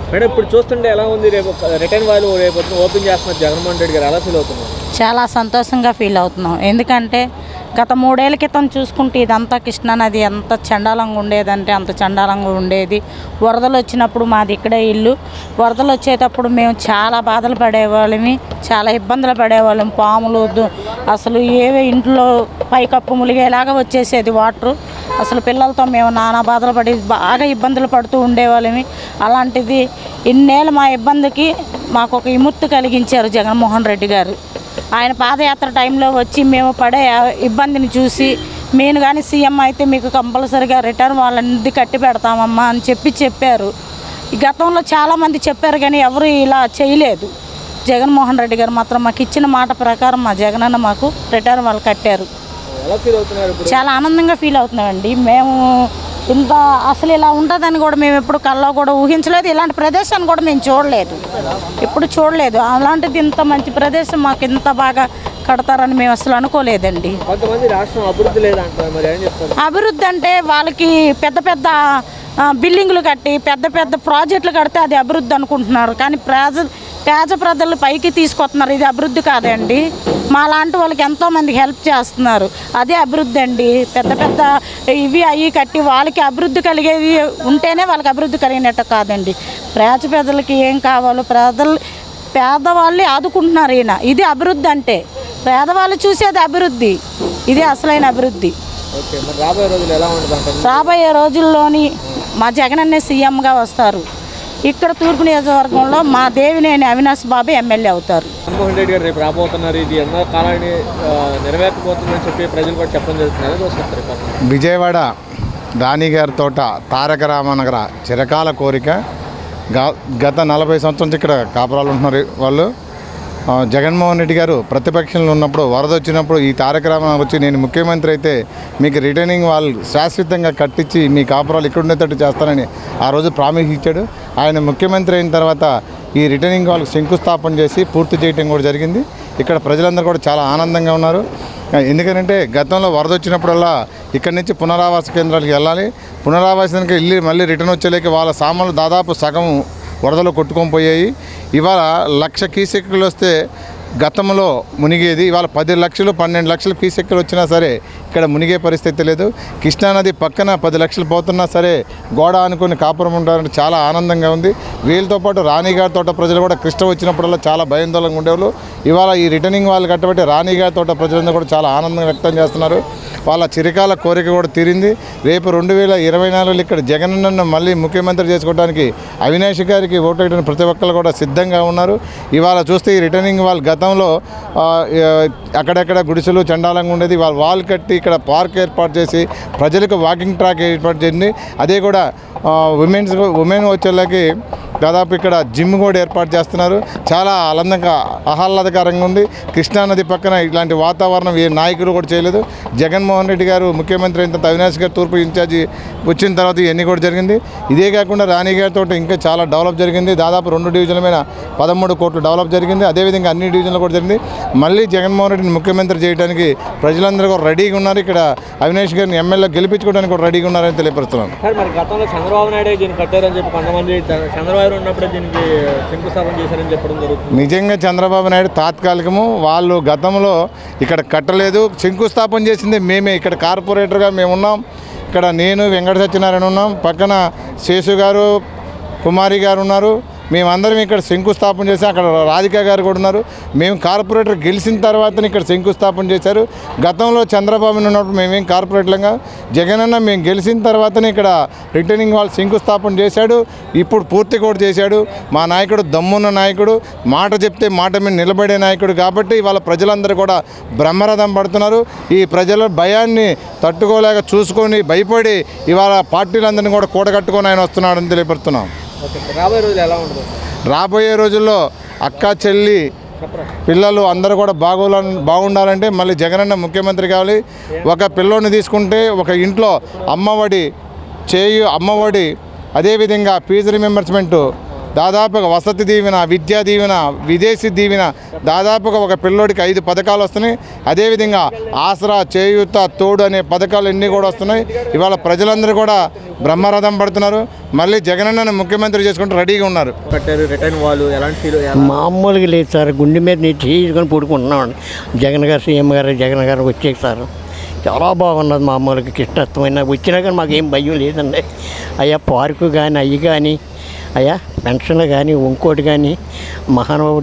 Madam ఇప్పుడు చూస్తుంటే ఎలా ఉంది? రేపు రిటర్న్ వాళ్ళు రేపు ఓపెన్ చేస్తున్నారు జగన్మోహన్ రెడ్డి గారు, ఎలా ఫీల్ అవుతున్నారు? చాలా సంతోషంగా ఫీల్ అవుతున్నాం. ఎందుకంటే గత 3 ఏళ్ల క్రితం చూసుకుంటే ఇదంతా కృష్ణానది ఎంత చండాలంగా ఉండేదంటే అంత చండాలంగా ఉండేది. వరదలు వచ్చినప్పుడు మాది ఇక్కడే ఇల్లు. వరదలు వచ్చేటప్పుడు మేము చాలా బాధలు పడేవాళ్ళమి, చాలా ఇబ్బందులు పడేవాళ్ళం. పాములు అసలు ఏవే ఇంట్లో పైకప్పు ములిగేలాగా వచ్చేసేది వాటరు. అసలు పిల్లలతో మేము నానా బాధలు పడి బాగా ఇబ్బందులు పడుతూ ఉండేవాళ్ళమి. అలాంటిది ఇన్నేళ్ళు మా ఇబ్బందికి మాకు ఒక విముక్తి కలిగించారు జగన్మోహన్ రెడ్డి గారు. ఆయన పాదయాత్ర టైంలో వచ్చి మేము పడే ఇబ్బందిని చూసి నేను కానీ సీఎం అయితే మీకు కంపల్సరీగా రిటర్న్ వాళ్ళని కట్టి పెడతామమ్మా అని చెప్పారు. ఈ గతంలో చాలామంది చెప్పారు కానీ ఎవరు ఇలా చేయలేదు. జగన్మోహన్ రెడ్డి గారు మాత్రం మాకు ఇచ్చిన మాట ప్రకారం మా జగనన్న మాకు రిటర్న్ వాళ్ళు కట్టారు. చాలా ఆనందంగా ఫీల్ అవుతున్నామండి. మేము ఇంత అసలు ఇలా ఉంటుందని కూడా మేము ఎప్పుడు కల్లో కూడా ఊహించలేదు. ఇలాంటి ప్రదేశాన్ని కూడా మేము చూడలేదు, ఎప్పుడు చూడలేదు. అలాంటిది ఇంత మంచి ప్రదేశం మాకు ఇంత బాగా కడతారని మేము అసలు అనుకోలేదండి. అభివృద్ధి అంటే వాళ్ళకి పెద్ద పెద్ద బిల్డింగులు కట్టి పెద్ద పెద్ద ప్రాజెక్టులు కడితే అది అభివృద్ధి అనుకుంటున్నారు. కానీ పేద ప్రజలు పైకి తీసుకొస్తున్నారు. ఇది అభివృద్ధి కాదండి. మా లాంటి వాళ్ళకి ఎంతోమందికి హెల్ప్ చేస్తున్నారు, అదే అభివృద్ధి అండి. పెద్ద పెద్ద ఇవి అవి కట్టి వాళ్ళకి అభివృద్ధి కలిగేది ఉంటేనే వాళ్ళకి అభివృద్ధి కలిగినట్టు కాదండి. ప్రజలకి ఏం కావాలో పేదవాళ్ళే ఆదుకుంటున్నారు ఈయన. ఇది అభివృద్ధి అంటే. పేదవాళ్ళు చూసేది అభివృద్ధి, ఇది అసలైన అభివృద్ధి. రాబోయే రోజుల్లోని మా జగనన్నే సీఎంగా వస్తారు. ఇక్కడ తూర్పు నియోజకవర్గంలో మా దేవినేని అవినాష్ బాబు ఎమ్మెల్యే అవుతారు. జగన్మోహన్ రెడ్డి గారు రేపు రాబోతున్నారు, ఇది ఎన్నో కాలాన్ని నెరవేర్చబోతుందని చెప్పి ప్రజలు కూడా చెప్పడం జరుగుతున్నారు. విజయవాడ రాణిగారి తోట తారక రామనగర చిరకాల కోరిక. గత 40 సంవత్సరాల నుంచి ఇక్కడ కాపురాలు ఉంటున్నారు వాళ్ళు. జగన్మోహన్ రెడ్డి గారు ప్రతిపక్షంలో ఉన్నప్పుడు వరద వచ్చినప్పుడు ఈ తారక రామనగర్ వచ్చి నేను ముఖ్యమంత్రి అయితే మీకు రిటర్నింగ్ వాళ్ళు శాశ్వతంగా కట్టించి మీ కాపురాలు ఇక్కడ ఉండేటట్టు చేస్తానని ఆ రోజు ప్రామిస్ ఇచ్చాడు. ఆయన ముఖ్యమంత్రి అయిన తర్వాత ఈ రిటర్నింగ్ వాళ్ళకి శంకుస్థాపన చేసి పూర్తి చేయడం కూడా జరిగింది. ఇక్కడ ప్రజలందరూ కూడా చాలా ఆనందంగా ఉన్నారు. ఎందుకంటే గతంలో వరద వచ్చినప్పుడల్లా ఇక్కడి నుంచి పునరావాస కేంద్రాలకు వెళ్ళాలి. పునరావాసానికి వెళ్ళి మళ్ళీ రిటర్న్ వచ్చేలేక వాళ్ళ సామాన్లు దాదాపు సగం వరదలో కొట్టుకొని పోయాయి. ఇవాళ 1,00,000 క్యూసెక్కులు వస్తే గతంలో మునిగేది ఇవాళ 10 లక్షలు 12 లక్షల క్యూసెక్కులు వచ్చినా సరే ఇక్కడ మునిగే పరిస్థితి లేదు. కృష్ణానది పక్కన 10 లక్షలు పోతున్నా సరే గోడ అనుకుని కాపురం ఉంటారంటే చాలా ఆనందంగా ఉంది. వీళ్ళతో పాటు రాణిగారి తోట ప్రజలు కూడా కృష్ణ వచ్చినప్పుడల్లా చాలా భయాందోళనగా ఉండేవాళ్ళు. ఇవాళ ఈ రిటర్నింగ్ వాళ్ళు కట్టబట్టి రాణిగారి తోట ప్రజలందరూ కూడా చాలా ఆనందం వ్యక్తం చేస్తున్నారు. వాళ్ళ చిరకాల కోరిక కూడా తీరింది. రేపు 2024 ఇక్కడ జగనన్నను మళ్ళీ ముఖ్యమంత్రి చేసుకోవడానికి అవినాష్ గారికి ఓటు వేయడానికి ప్రతి ఒక్కరు కూడా సిద్ధంగా ఉన్నారు. ఇవాళ చూస్తే ఈ రిటర్నింగ్ వాళ్ళు గతంలో అక్కడెక్కడ గుడిసెలు చండాలంగా ఉండేది. వాళ్ళు కట్టి ఇక్కడ పార్క్ ఏర్పాటు చేసి ప్రజలకు వాకింగ్ ట్రాక్ ఏర్పాటు చేసింది. అదే కూడా ఉమెన్ వచ్చేళ్ళకి దాదాపు ఇక్కడ జిమ్ కూడా ఏర్పాటు చేస్తున్నారు. చాలా ఆహ్లాదకరంగా ఉంది. కృష్ణానది పక్కన ఇలాంటి వాతావరణం ఏ నాయకుడు కూడా చేయలేదు. జగన్మోహన్ రెడ్డి గారు ముఖ్యమంత్రి అయిన తర్వాత అవినాష్ గారు తూర్పు ఇన్ఛార్జి వచ్చిన తర్వాత ఇవన్నీ కూడా జరిగింది. ఇదే కాకుండా రాణి గారితో ఇంకా చాలా డెవలప్ జరిగింది. దాదాపు 2 డివిజన్ల మీద 13 కోట్లు డెవలప్ జరిగింది. అదేవిధంగా అన్ని డివిజన్లు కూడా జరిగింది. మళ్ళీ జగన్మోహన్ రెడ్డిని ముఖ్యమంత్రి చేయడానికి ప్రజలందరూ కూడా రెడీగా ఉన్నారు. ఇక్కడ అవినాష్ గారిని ఎమ్మెల్యే గెలిపించుకోవడానికి కూడా రెడీగా ఉన్నారని తెలియపరుస్తున్నాను. గతంలో చంద్రబాబు నాయుడు దీన్ని కట్టారని చెప్పి కొంతమంది చంద్రబాబు ఉన్నప్పుడు దీనికి శంకుస్థాపన చేశారని చెప్పడం జరుగుతుంది. నిజంగా చంద్రబాబు నాయుడు తాత్కాలికము, వాళ్ళు గతంలో ఇక్కడ కట్టలేదు. శంకుస్థాపన చేసింది మేమే. ఇక్కడ కార్పొరేటర్గా మేము ఉన్నాం. ఇక్కడ నేను వెంకట సత్యనారాయణ ఉన్నాం, పక్కన శేషు గారు కుమారి గారు ఉన్నారు. మేమందరం ఇక్కడ శంకుస్థాపన చేసాం. అక్కడ రాధిక గారు కూడా ఉన్నారు. మేము కార్పొరేటర్ గెలిచిన తర్వాతనే ఇక్కడ శంకుస్థాపన చేశారు. గతంలో చంద్రబాబు ఉన్నప్పుడు మేమేం కార్పొరేటర్లంగా జగనన్న మేము గెలిచిన తర్వాతనే ఇక్కడ రిటర్నింగ్ వాళ్ళు శంకుస్థాపన చేశాడు. ఇప్పుడు పూర్తి కూడా చేశాడు. మా నాయకుడు దమ్మున్న నాయకుడు, మాట చెప్తే మాట మీద నిలబడే నాయకుడు. కాబట్టి ఇవాళ ప్రజలందరూ కూడా బ్రహ్మరథం పడుతున్నారు. ఈ ప్రజల భయాన్ని తట్టుకోలేక చూసుకొని భయపడి ఇవాళ పార్టీలందరినీ కూడా కూడగట్టుకొని ఆయన వస్తున్నాడని తెలియపడుతున్నాం. రాబోయే రోజుల్లో అక్క చెల్లి పిల్లలు అందరూ కూడా బాగుండాలంటే మళ్ళీ జగనన్న ముఖ్యమంత్రి కావాలి. ఒక పిల్లోని తీసుకుంటే ఒక ఇంట్లో అమ్మఒడి అమ్మఒడి అదేవిధంగా ఫీజు రీయింబర్స్మెంటు దాదాపుగా వసతి దీవెన, విద్యా దీవెన, విదేశీ దీవెన, దాదాపుగా ఒక పిల్లోడికి 5 పథకాలు వస్తున్నాయి. అదేవిధంగా ఆసరా, చేయూత, తోడు అనే పథకాలు అన్నీ కూడా వస్తున్నాయి. ఇవాళ ప్రజలందరూ కూడా బ్రహ్మరథం పడుతున్నారు. మళ్ళీ జగనన్నను ముఖ్యమంత్రి చేసుకుంటూ రెడీగా ఉన్నారు. కట్టారు రిటర్న్ వాళ్ళు ఎలాంటి ఫీల్? మామూలుగా లేదు సార్, గుండె మీద నీటి తీసుకొని పడుకుంటున్నామండి. జగన్ గారు, సీఎం గారు, జగన్ గారు వచ్చేకి సార్ చాలా బాగున్నది. మామూలుగా కృష్ణత్వమైన వచ్చినా కానీ మాకేం భయం లేదండి. అయ్యా పార్కు కానీ అయ్యి కానీ అయ్యా పెన్షన్లు కానీ ఇంకోటి కానీ మహానుభావుడు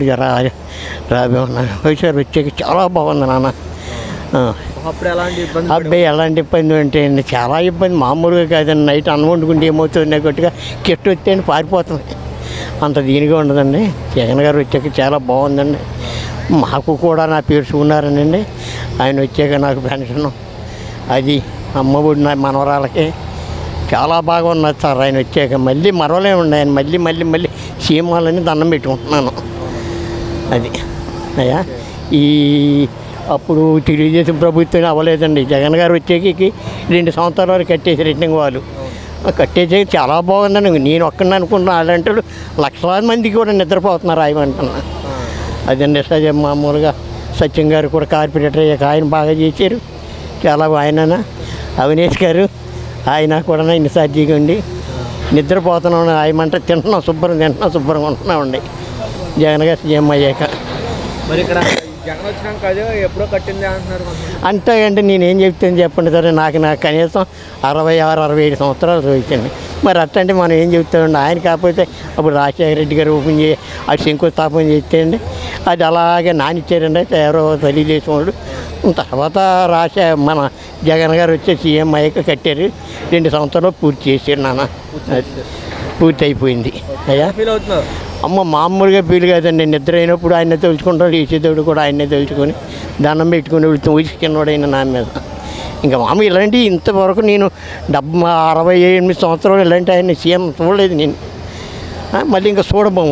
వైఎస్ఆర్ వచ్చాక చాలా బాగుంది నాన్న. అప్పుడు ఎలాంటి ఇబ్బంది? అబ్బాయి ఎలాంటి ఇబ్బంది అంటే అండి చాలా ఇబ్బంది. మామూలుగా కాదండి. నైట్ అన్నం వండుకుంటే ఏమవుతుంది కొద్దిగా కిట్టు వస్తే అండి పారిపోతుంది. అంత దీనిగా ఉండదండి. జగన్ గారు వచ్చాక చాలా బాగుందండి. మాకు కూడా నా పేరు ఉన్నారనండి. ఆయన వచ్చాక నాకు పెన్షన్ అది అమ్మఒడి నా మనవరాలకి చాలా బాగా ఉన్నది సార్. ఆయన వచ్చాక మళ్ళీ మరవలే ఉండే ఆయన మళ్ళీ మళ్ళీ మళ్ళీ సీమాలని దండం పెట్టుకుంటున్నాను. అది అయ్యా ఈ అప్పుడు తెలుగుదేశం ప్రభుత్వం అవ్వలేదండి. జగన్ గారు వచ్చేకి 2 సంవత్సరాల వరకు కట్టేసి రిటర్నింగ్ వాళ్ళు కట్టేసి చాలా బాగుందండి. నేను ఒక్కడిని అనుకుంటున్నా. అలాంటి లక్షలాది మందికి కూడా నిద్రపోతున్నారు ఆయన అంటున్నా. అదండి సత్యం. మామూలుగా సత్యం గారు కూడా కార్పొరేటర్ అయ్యాక ఆయన బాగా చేశారు. చాలా ఆయన అవినేష్ గారు ఆయన కూడా ఇన్ఛార్జిగా ఉండి నిద్రపోతున్నాం. ఆయమంటే తింటున్నాం, శుభ్రంగా ఉంటున్నామండి. జగన్ గారు సీఎం అయ్యాక. మరి ఇక్కడ జగన్ వచ్చినాక అదే ఎప్పుడో కట్టింది అంటున్నారు. అంతే అండి. నేనేం చెప్తాను చెప్పండి సరే. నాకు కనీసం 66-67 సంవత్సరాలు చూపించండి. మరి అట్టంటే మనం ఏం చెప్తామండి. ఆయన కాకపోతే అప్పుడు రాజశేఖర రెడ్డి గారు ఓపెన్ చేసి అది శంకుస్థాపన చేస్తేయండి. అది అలాగే నానిచ్చారండి ఎవరో తెలుగుదేశం వాళ్ళు. తర్వాత మన జగన్ గారు వచ్చే సీఎం అయ్యాక కట్టారు. 2 సంవత్సరాలు పూర్తి చేశారు నాన్న. పూర్తి అయిపోయింది. అయ్యా ఫీల్ అవుతున్నారు? అమ్మ మామూలుగా ఫీల్ కాదండి. నిద్ర అయినప్పుడు ఆయనే తెలుసుకుంటాడు, లేచేటప్పుడు కూడా ఆయనే తెలుసుకొని దండం పెట్టుకుని వెళ్తూ ఊసికిన్నోడైన నా మీద. ఇంకా మామూలు ఇలాంటి ఇంతవరకు నేను 68 సంవత్సరాలు ఇలాంటి ఆయన సీఎం చూడలేదు నేను. మళ్ళీ ఇంకా చూడబోము.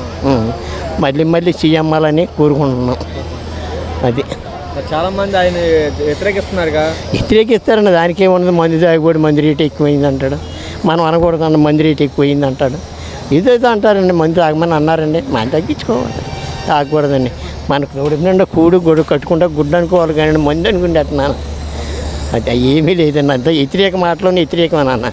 మళ్ళీ సీఎం అవ్వాలని కోరుకుంటున్నాం. అది చాలామంది ఆయన వ్యతిరేకిస్తున్నారుగా. వ్యతిరేకిస్తారండి. దానికి ఏమన్నది మందు తాగిపోయి మందు రేటు ఎక్కువైంది అంటాడు. మనం అనకూడదు మందు రేటు ఎక్కువైంది అంటాడు. ఇదైతే అంటారండి. మందు తాగమని అన్నారండి. మనం తగ్గించుకోవాలి, తాగకూడదండి. మనకు తోడుందండి కూడు గొడుగు కట్టుకుంటా గుడ్డు అనుకోవాలి కానీ మందు అనుకుంటే అట్న్నాను. అది ఏమీ లేదండి. అంతా వ్యతిరేక మాటలోనే వ్యతిరేకమని అన్న.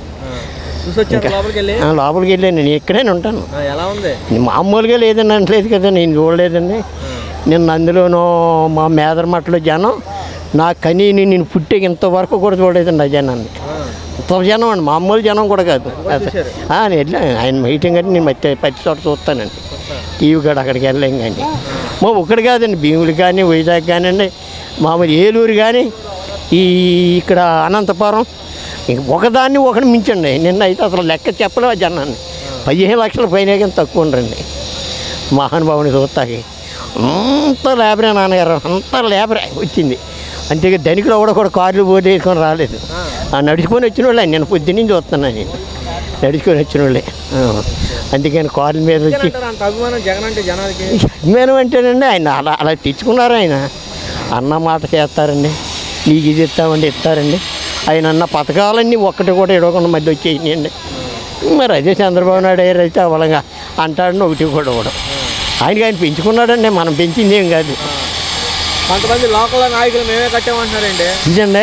లోపలికి వెళ్ళాను. నేను ఎక్కడైనా ఉంటాను. ఎలా ఉంది? మామూలుగా లేదండి అనట్లేదు కదా. నేను చూడలేదండి. నిన్న అందులోనూ మా మేదరమట్టలో జనం నా కనీ నేను పుట్టేకి ఇంతవరకు కూడా చూడలేదండి. ఆ జనాన్ని ఇంత జనం అండి. మామూలు జనం కూడా కాదు. నేను వెళ్ళాను ఆయన మీటింగ్ అంటే నేను ప్రతి చోట చూస్తానండి. టీవీ కాడ అక్కడికి వెళ్ళాం కానీ ఒకటి కాదండి. భీములు కానీ వైజాగ్ కానివ్వండి, మామూలు ఏలూరు కానీ ఇక్కడ అనంతపురం ఇంక ఒకటి మించండి. నిన్న అయితే అసలు లెక్క చెప్పలేవు ఆ జనాన్ని. 15 లక్షల పైన కానీ తక్కువ ఉండరండి మహానుభావుని చూస్తాకి. అంత లేబరే నాన్నగారు, అంత లేబరే వచ్చింది. అంతేగా ధనికులు కూడా కార్లు పోటీ వేసుకొని రాలేదు. నడుచుకొని వచ్చిన వాళ్ళే. నేను పొద్దున్నీ చూస్తున్నాను. నేను నడుచుకొని వచ్చిన వాళ్ళే. అందుకని కార్ల మీద వచ్చి అభిమానం అంటేనండి ఆయన అలా తెచ్చుకున్నారు. ఆయన అన్న మాట చేస్తారండి. నీకు ఇది ఇస్తామండి ఇస్తారండి. ఆయన అన్న పథకాలన్నీ ఒక్కటి కూడా ఇవ్వకుండా మధ్య వచ్చేయండి. మరి అదే చంద్రబాబు నాయుడు గారు అయితే అవలంగా అంటాడని ఒకటి కూడా ఆయనకి ఆయన పెంచుకున్నాడండి. మనం పెంచింది ఏం కాదు. కొంతమంది లోకల్ నాయకులు మేమే కట్టామంటున్నారండి. నిజండి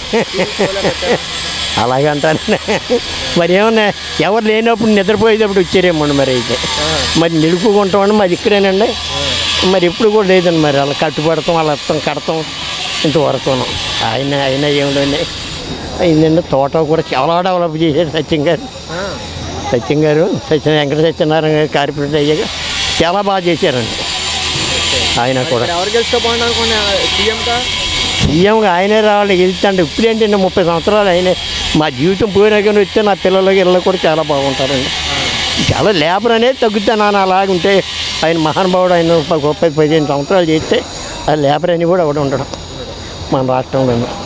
అలాగే అంటారండి. మరి ఏమన్నా ఎవరు లేనప్పుడు నిద్రపోయేటప్పుడు వచ్చారేమోండి. మరి అయితే మరి నిలుపుకుంటామండి. మరి ఇక్కడేనండి. మరి ఎప్పుడు కూడా లేదండి. మరి అలా కట్టుబడతాం, అలా కడతాం ఇంతవరకు. ఆయన ఏమిటండి అయిందండి. తోట కూడా చాలా డెవలప్ చేశారు సత్యం గారు. వెంకట సత్యనారాయణ గారు కార్పొరేటర్ అయ్యాక చాలా బాగా చేశారండి. ఆయన కూడా సీఎంగా ఆయనే రావాలి. గెలుస్తాండి. ఇప్పుడేంటి 30 సంవత్సరాలు ఆయనే. మా జీవితం పోయినాక వస్తే నా పిల్లలకి ఇళ్ళు కూడా చాలా బాగుంటారండి. చాలా లేబర్ అనేది తగ్గుతాను అలాగుంటే ఆయన మహానుభావుడు. ఆయన 15 సంవత్సరాలు చేస్తే ఆ లేబర్ అని కూడా ఒకటి ఉండడం మన రాష్ట్రంలో.